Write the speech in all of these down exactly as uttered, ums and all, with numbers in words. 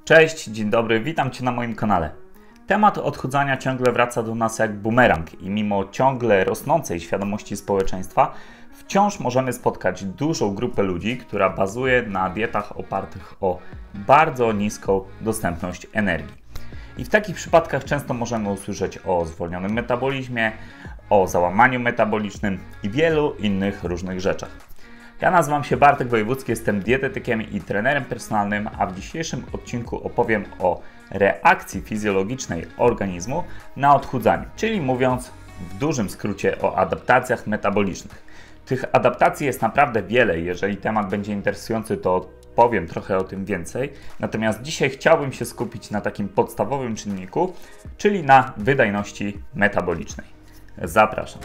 Cześć, dzień dobry, witam Cię na moim kanale. Temat odchudzania ciągle wraca do nas jak bumerang i mimo ciągle rosnącej świadomości społeczeństwa wciąż możemy spotkać dużą grupę ludzi, która bazuje na dietach opartych o bardzo niską dostępność energii. I w takich przypadkach często możemy usłyszeć o zwolnionym metabolizmie, o załamaniu metabolicznym i wielu innych różnych rzeczach. Ja nazywam się Bartek Wojewódzki, jestem dietetykiem i trenerem personalnym, a w dzisiejszym odcinku opowiem o reakcji fizjologicznej organizmu na odchudzanie, czyli mówiąc w dużym skrócie o adaptacjach metabolicznych. Tych adaptacji jest naprawdę wiele, jeżeli temat będzie interesujący, to powiem trochę o tym więcej, natomiast dzisiaj chciałbym się skupić na takim podstawowym czynniku, czyli na wydajności metabolicznej. Zapraszam.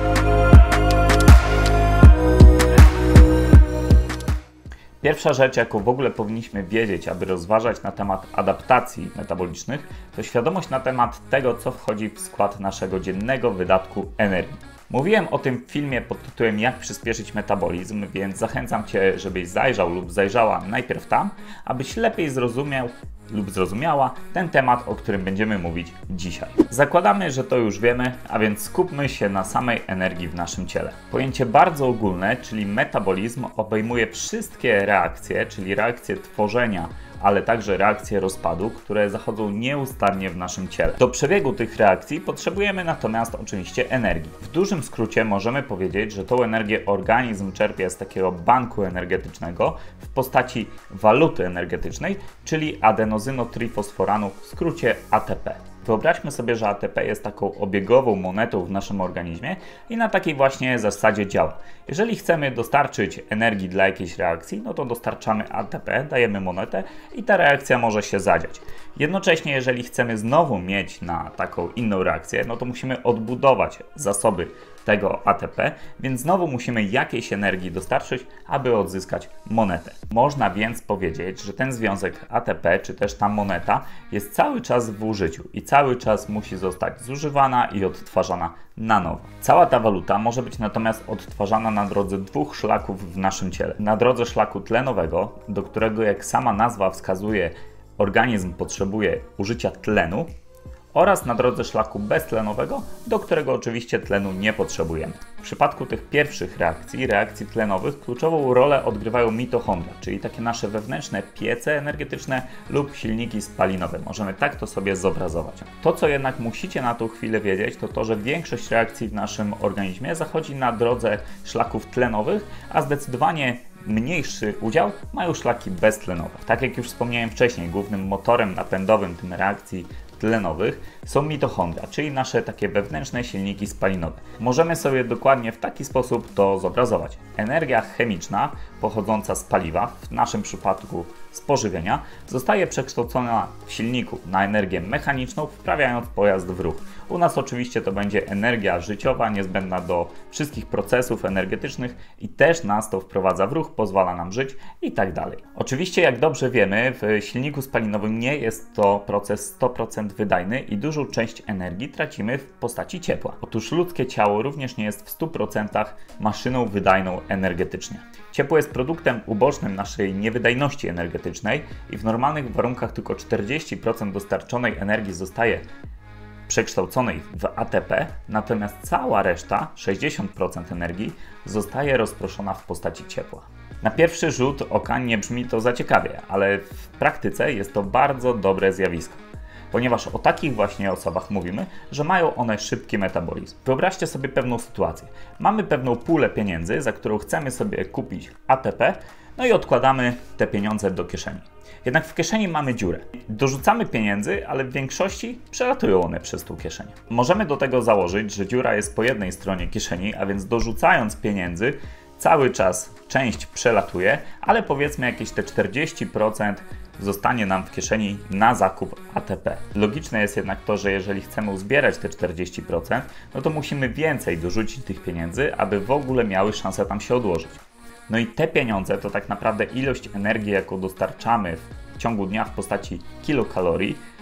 Pierwsza rzecz, jaką w ogóle powinniśmy wiedzieć, aby rozważać na temat adaptacji metabolicznych, to świadomość na temat tego, co wchodzi w skład naszego dziennego wydatku energii. Mówiłem o tym w filmie pod tytułem Jak przyspieszyć metabolizm, więc zachęcam Cię, żebyś zajrzał lub zajrzała najpierw tam, abyś lepiej zrozumiał lub zrozumiała ten temat, o którym będziemy mówić dzisiaj. Zakładamy, że to już wiemy, a więc skupmy się na samej energii w naszym ciele. Pojęcie bardzo ogólne, czyli metabolizm, obejmuje wszystkie reakcje, czyli reakcje tworzenia, ale także reakcje rozpadu, które zachodzą nieustannie w naszym ciele. Do przebiegu tych reakcji potrzebujemy natomiast oczywiście energii. W dużym skrócie możemy powiedzieć, że tą energię organizm czerpie z takiego banku energetycznego w postaci waluty energetycznej, czyli adenozynotrifosforanu, w skrócie A T P. Wyobraźmy sobie, że A T P jest taką obiegową monetą w naszym organizmie i na takiej właśnie zasadzie działa. Jeżeli chcemy dostarczyć energii dla jakiejś reakcji, no to dostarczamy A T P, dajemy monetę i ta reakcja może się zadziać. Jednocześnie, jeżeli chcemy znowu mieć na taką inną reakcję, no to musimy odbudować zasoby tego A T P, więc znowu musimy jakiejś energii dostarczyć, aby odzyskać monetę. Można więc powiedzieć, że ten związek A T P, czy też ta moneta jest cały czas w użyciu i cały czas musi zostać zużywana i odtwarzana na nowo. Cała ta waluta może być natomiast odtwarzana na drodze dwóch szlaków w naszym ciele. Na drodze szlaku tlenowego, do którego, jak sama nazwa wskazuje, organizm potrzebuje użycia tlenu, oraz na drodze szlaku beztlenowego, do którego oczywiście tlenu nie potrzebujemy. W przypadku tych pierwszych reakcji, reakcji tlenowych, kluczową rolę odgrywają mitochondria, czyli takie nasze wewnętrzne piece energetyczne lub silniki spalinowe. Możemy tak to sobie zobrazować. To, co jednak musicie na tą chwilę wiedzieć, to to, że większość reakcji w naszym organizmie zachodzi na drodze szlaków tlenowych, a zdecydowanie mniejszy udział mają szlaki beztlenowe. Tak jak już wspomniałem wcześniej, głównym motorem napędowym tym reakcji tlenowych są mitochondria, czyli nasze takie wewnętrzne silniki spalinowe. Możemy sobie dokładnie w taki sposób to zobrazować. Energia chemiczna pochodząca z paliwa, w naszym przypadku z pożywienia, zostaje przekształcona w silniku na energię mechaniczną, wprawiając pojazd w ruch. U nas oczywiście to będzie energia życiowa, niezbędna do wszystkich procesów energetycznych i też nas to wprowadza w ruch, pozwala nam żyć i tak dalej. Oczywiście, jak dobrze wiemy, w silniku spalinowym nie jest to proces sto procent wydajny i dużą część energii tracimy w postaci ciepła. Otóż ludzkie ciało również nie jest w stu procentach maszyną wydajną energetycznie. Ciepło jest produktem ubocznym naszej niewydajności energetycznej i w normalnych warunkach tylko czterdzieści procent dostarczonej energii zostaje przekształconej w A T P, natomiast cała reszta, sześćdziesiąt procent energii, zostaje rozproszona w postaci ciepła. Na pierwszy rzut oka nie brzmi to za ciekawie, ale w praktyce jest to bardzo dobre zjawisko, ponieważ o takich właśnie osobach mówimy, że mają one szybki metabolizm. Wyobraźcie sobie pewną sytuację. Mamy pewną pulę pieniędzy, za którą chcemy sobie kupić A T P, no i odkładamy te pieniądze do kieszeni. Jednak w kieszeni mamy dziurę. Dorzucamy pieniędzy, ale w większości przelatują one przez tą kieszeń. Możemy do tego założyć, że dziura jest po jednej stronie kieszeni, a więc dorzucając pieniędzy, cały czas część przelatuje, ale powiedzmy jakieś te czterdzieści procent zostanie nam w kieszeni na zakup A T P. Logiczne jest jednak to, że jeżeli chcemy uzbierać te czterdzieści procent, no to musimy więcej dorzucić tych pieniędzy, aby w ogóle miały szansę tam się odłożyć. No i te pieniądze to tak naprawdę ilość energii, jaką dostarczamy w ciągu dnia w postaci kilokalorii,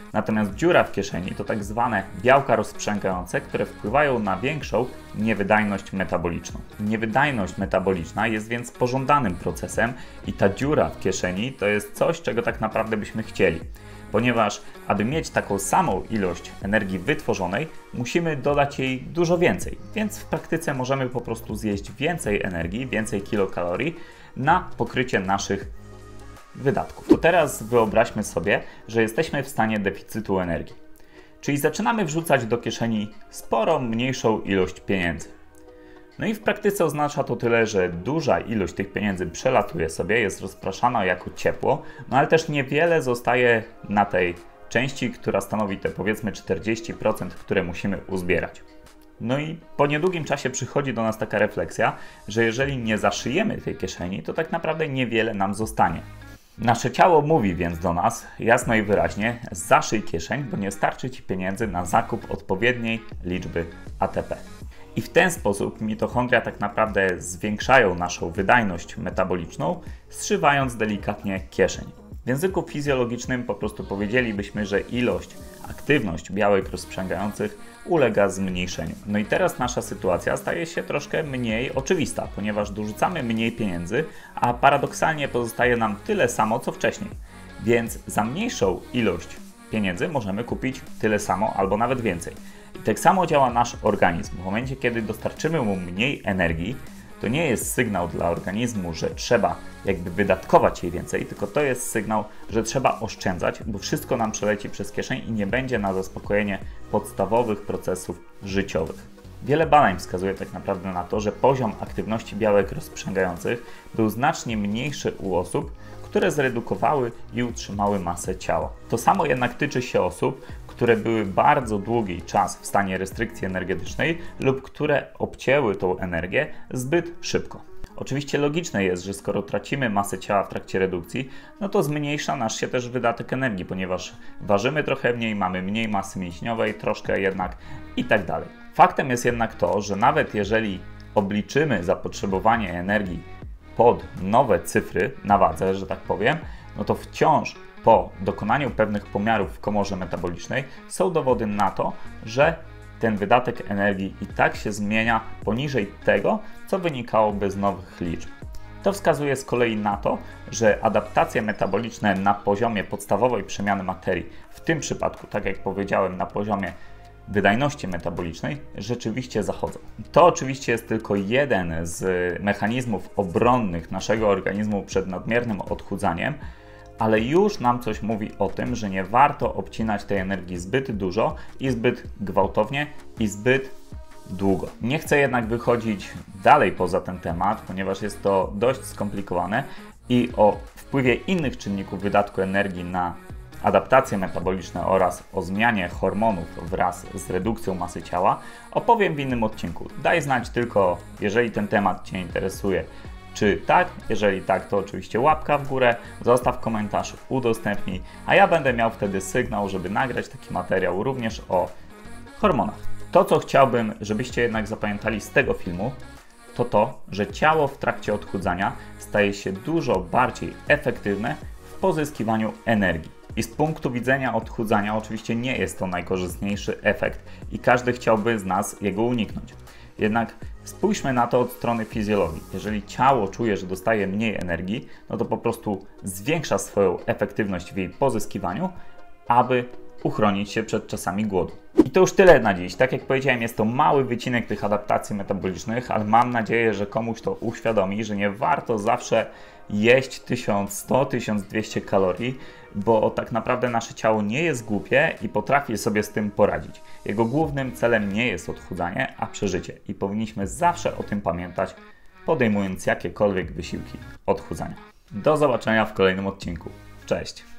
Natomiast dziura w kieszeni to tak zwane białka rozprzęgające, które wpływają na większą niewydajność metaboliczną. Niewydajność metaboliczna jest więc pożądanym procesem i ta dziura w kieszeni to jest coś, czego tak naprawdę byśmy chcieli. Ponieważ aby mieć taką samą ilość energii wytworzonej, musimy dodać jej dużo więcej. Więc w praktyce możemy po prostu zjeść więcej energii, więcej kilokalorii na pokrycie naszych wydatków. To teraz wyobraźmy sobie, że jesteśmy w stanie deficytu energii. Czyli zaczynamy wrzucać do kieszeni sporo mniejszą ilość pieniędzy. No i w praktyce oznacza to tyle, że duża ilość tych pieniędzy przelatuje sobie, jest rozpraszana jako ciepło, no ale też niewiele zostaje na tej części, która stanowi te powiedzmy czterdzieści procent, które musimy uzbierać. No i po niedługim czasie przychodzi do nas taka refleksja, że jeżeli nie zaszyjemy tej kieszeni, to tak naprawdę niewiele nam zostanie. Nasze ciało mówi więc do nas jasno i wyraźnie: zaszyj kieszeń, bo nie starczy Ci pieniędzy na zakup odpowiedniej liczby A T P. I w ten sposób mitochondria tak naprawdę zwiększają naszą wydajność metaboliczną, zszywając delikatnie kieszeń. W języku fizjologicznym po prostu powiedzielibyśmy, że ilość, aktywność białek rozprzęgających ulega zmniejszeniu. No i teraz nasza sytuacja staje się troszkę mniej oczywista, ponieważ dorzucamy mniej pieniędzy, a paradoksalnie pozostaje nam tyle samo, co wcześniej. Więc za mniejszą ilość pieniędzy możemy kupić tyle samo albo nawet więcej. I tak samo działa nasz organizm. W momencie, kiedy dostarczymy mu mniej energii, to nie jest sygnał dla organizmu, że trzeba jakby wydatkować jej więcej, tylko to jest sygnał, że trzeba oszczędzać, bo wszystko nam przeleci przez kieszeń i nie będzie na zaspokojenie podstawowych procesów życiowych. Wiele badań wskazuje tak naprawdę na to, że poziom aktywności białek rozprzęgających był znacznie mniejszy u osób, które zredukowały i utrzymały masę ciała. To samo jednak tyczy się osób, które były bardzo długi czas w stanie restrykcji energetycznej lub które obcięły tą energię zbyt szybko. Oczywiście logiczne jest, że skoro tracimy masę ciała w trakcie redukcji, no to zmniejsza nasz się też wydatek energii, ponieważ ważymy trochę mniej, mamy mniej masy mięśniowej, troszkę jednak i tak dalej. Faktem jest jednak to, że nawet jeżeli obliczymy zapotrzebowanie energii pod nowe cyfry na wadze, że tak powiem, no to wciąż po dokonaniu pewnych pomiarów w komorze metabolicznej są dowody na to, że ten wydatek energii i tak się zmienia poniżej tego, co wynikałoby z nowych liczb. To wskazuje z kolei na to, że adaptacje metaboliczne na poziomie podstawowej przemiany materii, w tym przypadku, tak jak powiedziałem, na poziomie wydajności metabolicznej, rzeczywiście zachodzą. To oczywiście jest tylko jeden z mechanizmów obronnych naszego organizmu przed nadmiernym odchudzaniem, ale już nam coś mówi o tym, że nie warto obcinać tej energii zbyt dużo i zbyt gwałtownie i zbyt długo. Nie chcę jednak wychodzić dalej poza ten temat, ponieważ jest to dość skomplikowane i o wpływie innych czynników wydatku energii na adaptacje metaboliczne oraz o zmianie hormonów wraz z redukcją masy ciała opowiem w innym odcinku. Daj znać tylko, jeżeli ten temat Cię interesuje, czy tak. Jeżeli tak, to oczywiście łapka w górę, zostaw komentarz, udostępnij, a ja będę miał wtedy sygnał, żeby nagrać taki materiał również o hormonach. To, co chciałbym, żebyście jednak zapamiętali z tego filmu, to to, że ciało w trakcie odchudzania staje się dużo bardziej efektywne w pozyskiwaniu energii. I z punktu widzenia odchudzania oczywiście nie jest to najkorzystniejszy efekt i każdy chciałby z nas jego uniknąć. Jednak spójrzmy na to od strony fizjologii. Jeżeli ciało czuje, że dostaje mniej energii, no to po prostu zwiększa swoją efektywność w jej pozyskiwaniu, aby uchronić się przed czasami głodu. I to już tyle na dziś. Tak jak powiedziałem, jest to mały wycinek tych adaptacji metabolicznych, ale mam nadzieję, że komuś to uświadomi, że nie warto zawsze jeść tysiąc sto do tysiąc dwieście kalorii, bo tak naprawdę nasze ciało nie jest głupie i potrafi sobie z tym poradzić. Jego głównym celem nie jest odchudzanie, a przeżycie i powinniśmy zawsze o tym pamiętać, podejmując jakiekolwiek wysiłki odchudzania. Do zobaczenia w kolejnym odcinku. Cześć!